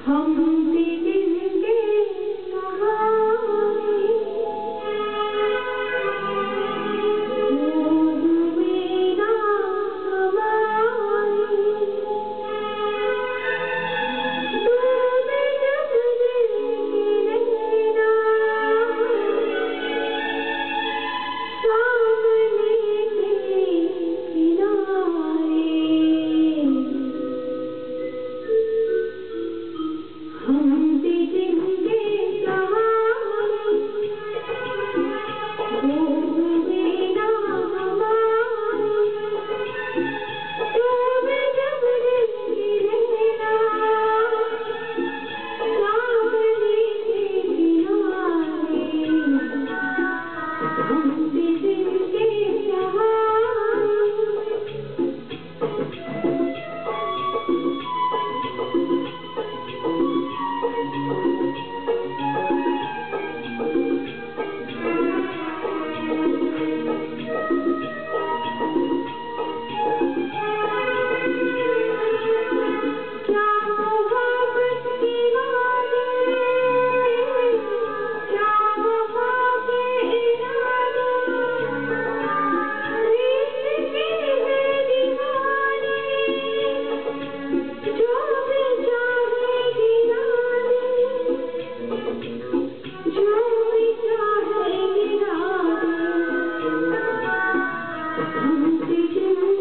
हम भी दिल के सहारे डूबे ना हमारे डूबे जब दिल के नैना सामने के किनारे हम भी दिल के सहारे डूबे ना हमारे डूबे जब दिल के नैना सामने के किनारे हम भी दिल के सहारे क्या मोहब्बत की बातें क्या वफा के इरादे प्रीत के हैं दीवाने जो भी चाहे गिरा दे जो भी चाहे गिरा दे हम भी दिल